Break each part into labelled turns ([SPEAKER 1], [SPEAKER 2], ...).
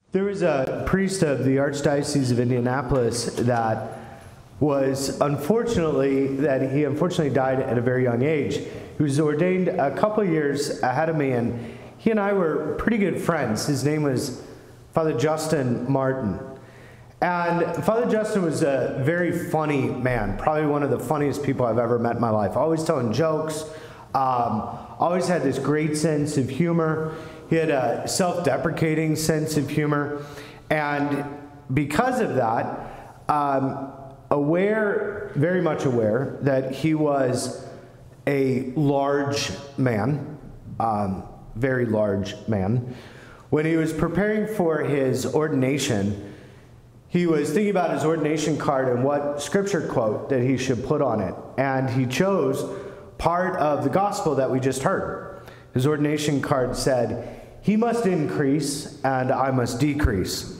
[SPEAKER 1] There was a priest of the Archdiocese of Indianapolis that unfortunately died at a very young age. He was ordained a couple of years ahead of me, and he and I were pretty good friends. His name was Father Justin Martin. And Father Justin was a very funny man, probably one of the funniest people I've ever met in my life. Always telling jokes, always had this great sense of humor. He had a self-deprecating sense of humor. And because of that, very much aware that he was a large man, very large man. When he was preparing for his ordination, he was thinking about his ordination card and what scripture quote that he should put on it. And he chose part of the gospel that we just heard. His ordination card said, "He must increase and I must decrease."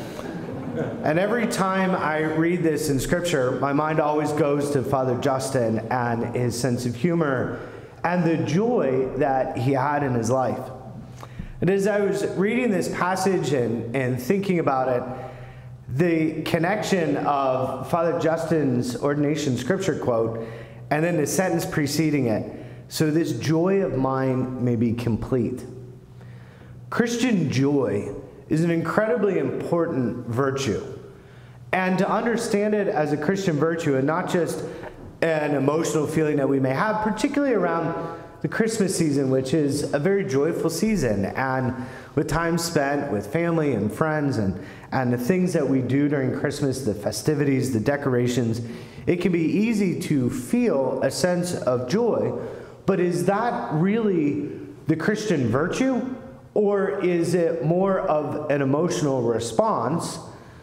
[SPEAKER 1] And every time I read this in scripture, my mind always goes to Father Justin and his sense of humor and the joy that he had in his life. And as I was reading this passage and thinking about it, the connection of Father Justin's ordination scripture quote and then the sentence preceding it, "So this joy of mine may be complete." Christian joy is an incredibly important virtue. And to understand it as a Christian virtue and not just an emotional feeling that we may have, particularly around the Christmas season, which is a very joyful season, and with time spent with family and friends and the things that we do during Christmas, the festivities, the decorations, it can be easy to feel a sense of joy. But is that really the Christian virtue? Or is it more of an emotional response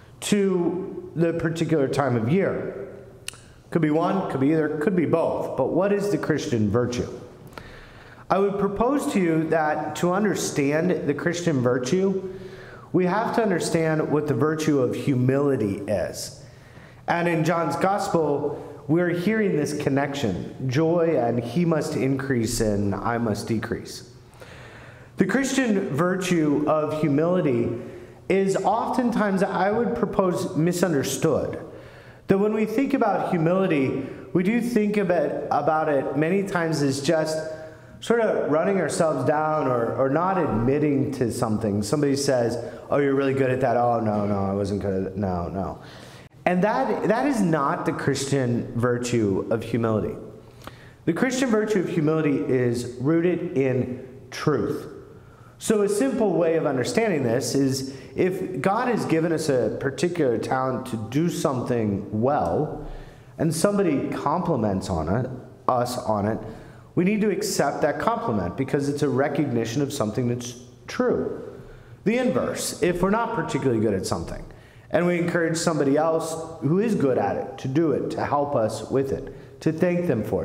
[SPEAKER 1] to the particular time of year? Could be one, could be either, could be both. But what is the Christian virtue? I would propose to you that to understand the Christian virtue, we have to understand what the virtue of humility is. And in John's Gospel, we're hearing this connection. Joy, and he must increase and I must decrease. The Christian virtue of humility is oftentimes, I would propose, misunderstood. That when we think about humility, we do think about it many times as just sort of running ourselves down or not admitting to something. Somebody says, "Oh, you're really good at that." "Oh, no, I wasn't good at it." No. And that is not the Christian virtue of humility. The Christian virtue of humility is rooted in truth. So a simple way of understanding this is if God has given us a particular talent to do something well, and somebody compliments us on it, we need to accept that compliment because it's a recognition of something that's true. The inverse, if we're not particularly good at something, and we encourage somebody else who is good at it to do it, to help us with it, to thank them for it.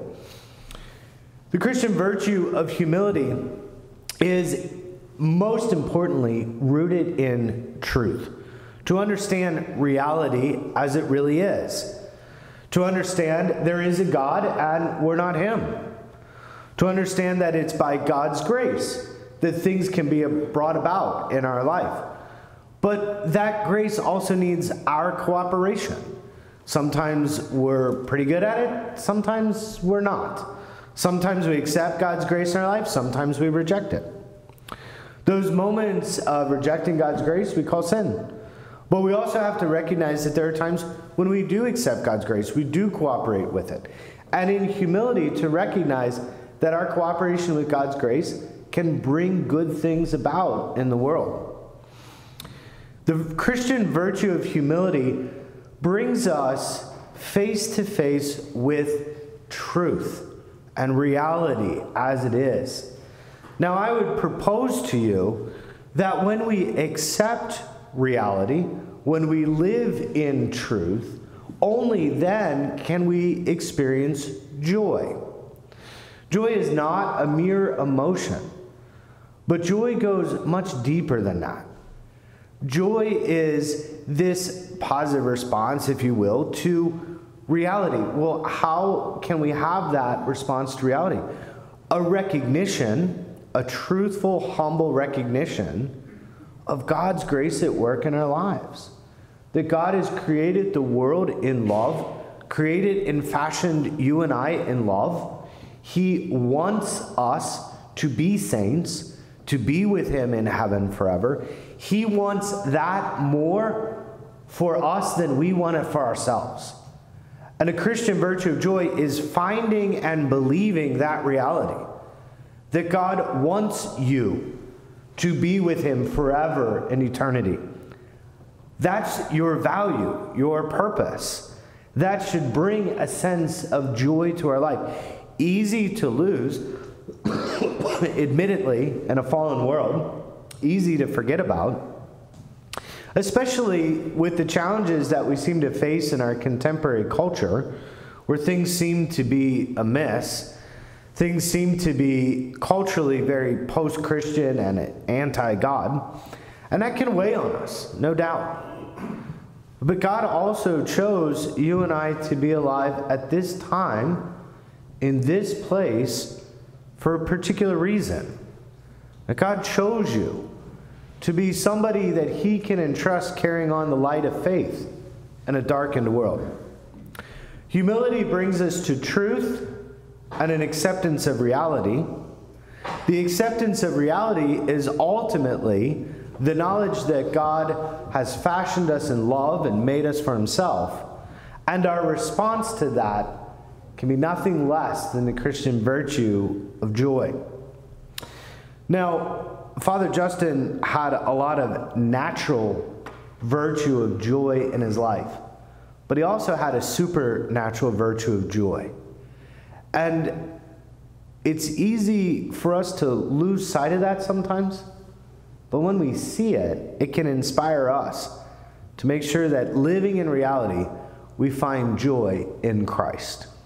[SPEAKER 1] The Christian virtue of humility is most importantly rooted in truth. To understand reality as it really is. To understand there is a God and we're not him. To understand that it's by God's grace that things can be brought about in our life. But that grace also needs our cooperation. Sometimes we're pretty good at it, sometimes we're not. Sometimes we accept God's grace in our life, sometimes we reject it. Those moments of rejecting God's grace we call sin. But we also have to recognize that there are times when we do accept God's grace, we do cooperate with it. And in humility to recognize that our cooperation with God's grace can bring good things about in the world. The Christian virtue of humility brings us face to face with truth and reality as it is. Now, I would propose to you that when we accept reality, when we live in truth, only then can we experience joy. Joy is not a mere emotion, but joy goes much deeper than that. Joy is this positive response, if you will, to reality. Well, how can we have that response to reality? A recognition, a truthful, humble recognition of God's grace at work in our lives. That God has created the world in love, created and fashioned you and I in love. He wants us to be saints, to be with him in heaven forever. He wants that more for us than we want it for ourselves. And a Christian virtue of joy is finding and believing that reality, that God wants you to be with him forever in eternity. That's your value, your purpose. That should bring a sense of joy to our life. Easy to lose, admittedly, in a fallen world. Easy to forget about. Especially with the challenges that we seem to face in our contemporary culture, where things seem to be amiss. Things seem to be culturally very post-Christian and anti-God. And that can weigh on us, no doubt. But God also chose you and I to be alive at this time, in this place, for a particular reason. That God chose you to be somebody that he can entrust carrying on the light of faith in a darkened world. Humility brings us to truth and an acceptance of reality. The acceptance of reality is ultimately the knowledge that God has fashioned us in love and made us for himself. And our response to that can be nothing less than the Christian virtue of joy. Now, Father Justin had a lot of natural virtue of joy in his life, but he also had a supernatural virtue of joy. And it's easy for us to lose sight of that sometimes. But when we see it, it can inspire us to make sure that living in reality, we find joy in Christ.